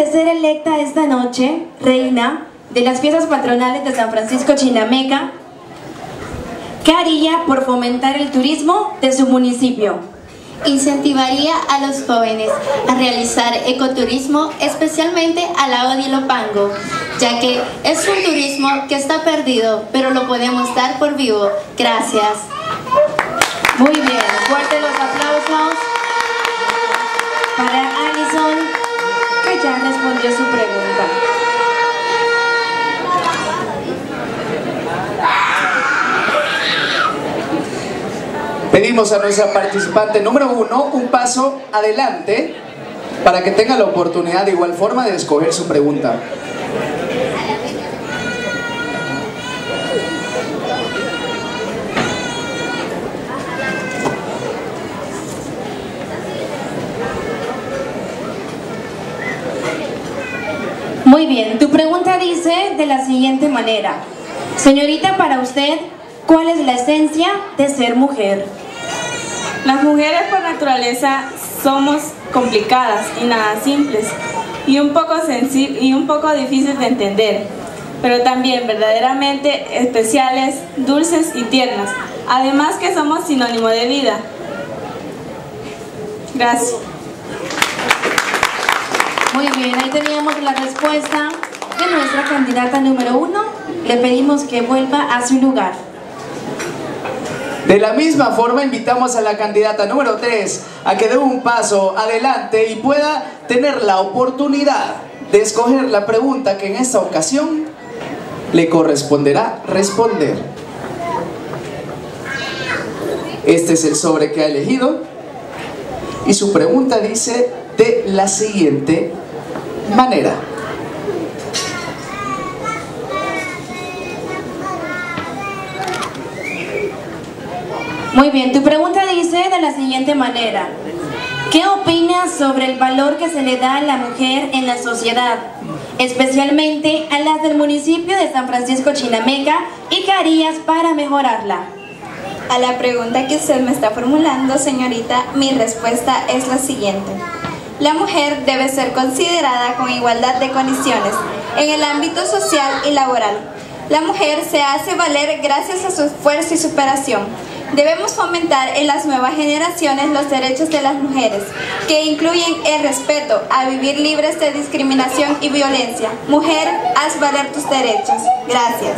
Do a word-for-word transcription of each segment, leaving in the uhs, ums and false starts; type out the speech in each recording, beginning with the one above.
de ser electa esta noche reina de las fiestas patronales de San Francisco Chinameca, ¿qué haría por fomentar el turismo de su municipio? Incentivaría a los jóvenes a realizar ecoturismo, especialmente al lago de Ilopango, ya que es un turismo que está perdido, pero lo podemos dar por vivo. Gracias. Muy bien, fuertes los aplausos para Alison, que ya respondió su pregunta. Pedimos a nuestra participante número uno un paso adelante para que tenga la oportunidad de igual forma de escoger su pregunta. Muy bien, tu pregunta dice de la siguiente manera: señorita, para usted, ¿cuál es la esencia de ser mujer? Las mujeres por naturaleza somos complicadas y nada simples, y un poco sensi- y un poco difíciles de entender, pero también verdaderamente especiales, dulces y tiernas. Además que somos sinónimo de vida. Gracias. Muy bien, ahí teníamos la respuesta de nuestra candidata número uno. Le pedimos que vuelva a su lugar. De la misma forma, invitamos a la candidata número tres a que dé un paso adelante y pueda tener la oportunidad de escoger la pregunta que en esta ocasión le corresponderá responder. Este es el sobre que ha elegido y su pregunta dice de la siguiente manera. Muy bien, tu pregunta dice de la siguiente manera: ¿qué opinas sobre el valor que se le da a la mujer en la sociedad, especialmente a las del municipio de San Francisco Chinameca, y qué harías para mejorarla? A la pregunta que usted me está formulando, señorita, mi respuesta es la siguiente. La mujer debe ser considerada con igualdad de condiciones en el ámbito social y laboral. La mujer se hace valer gracias a su esfuerzo y superación. Debemos fomentar en las nuevas generaciones los derechos de las mujeres, que incluyen el respeto a vivir libres de discriminación y violencia. Mujer, haz valer tus derechos. Gracias.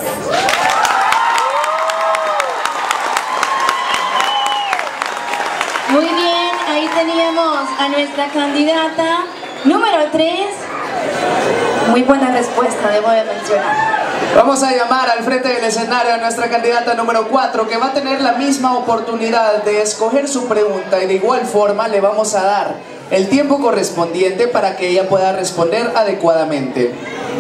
Muy bien, ahí teníamos a nuestra candidata número tres. Muy buena respuesta, debo de mencionar. Vamos a llamar al frente del escenario a nuestra candidata número cuatro, que va a tener la misma oportunidad de escoger su pregunta, y de igual forma le vamos a dar el tiempo correspondiente para que ella pueda responder adecuadamente.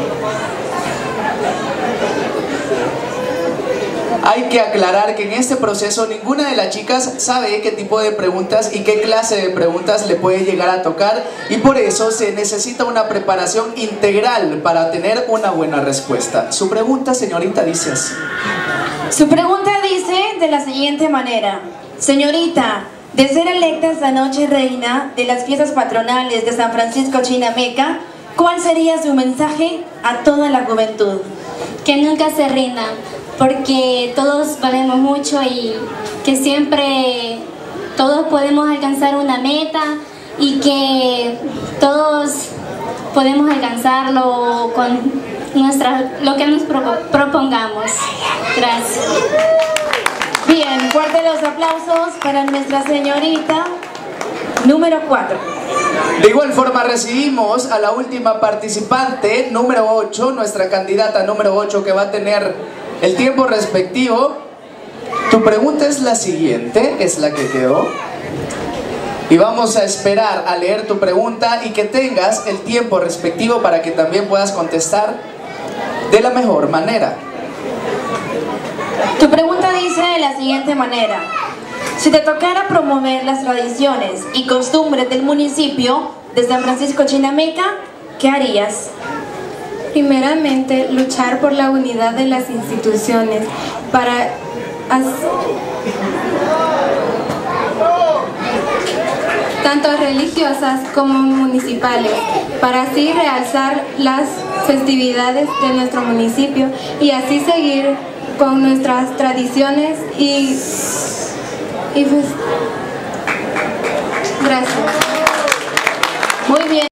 Hay que aclarar que en este proceso ninguna de las chicas sabe qué tipo de preguntas y qué clase de preguntas le puede llegar a tocar, y por eso se necesita una preparación integral para tener una buena respuesta. Su pregunta, señorita, dice así. Su pregunta dice de la siguiente manera: señorita, de ser electa esta noche reina de las fiestas patronales de San Francisco Chinameca, ¿cuál sería su mensaje a toda la juventud? Que nunca se rindan, porque todos valemos mucho y que siempre todos podemos alcanzar una meta y que todos podemos alcanzarlo con nuestra, lo que nos propo, propongamos. Gracias. Bien, fuerte los aplausos para nuestra señorita número cuatro. De igual forma recibimos a la última participante, número ocho, nuestra candidata número ocho, que va a tener el tiempo respectivo. Tu pregunta es la siguiente, es la que quedó. Y vamos a esperar a leer tu pregunta y que tengas el tiempo respectivo para que también puedas contestar de la mejor manera. Tu pregunta dice de la siguiente manera: si te tocara promover las tradiciones y costumbres del municipio de San Francisco Chinameca, ¿qué harías? Primeramente, luchar por la unidad de las instituciones para tanto religiosas como municipales, para así realzar las festividades de nuestro municipio y así seguir con nuestras tradiciones y, y pues, gracias. Muy bien.